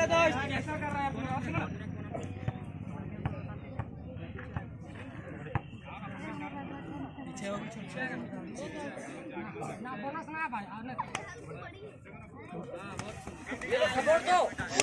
कैसा कर रहा है पीछे ना बोनस ना भाई सपोर्ट दो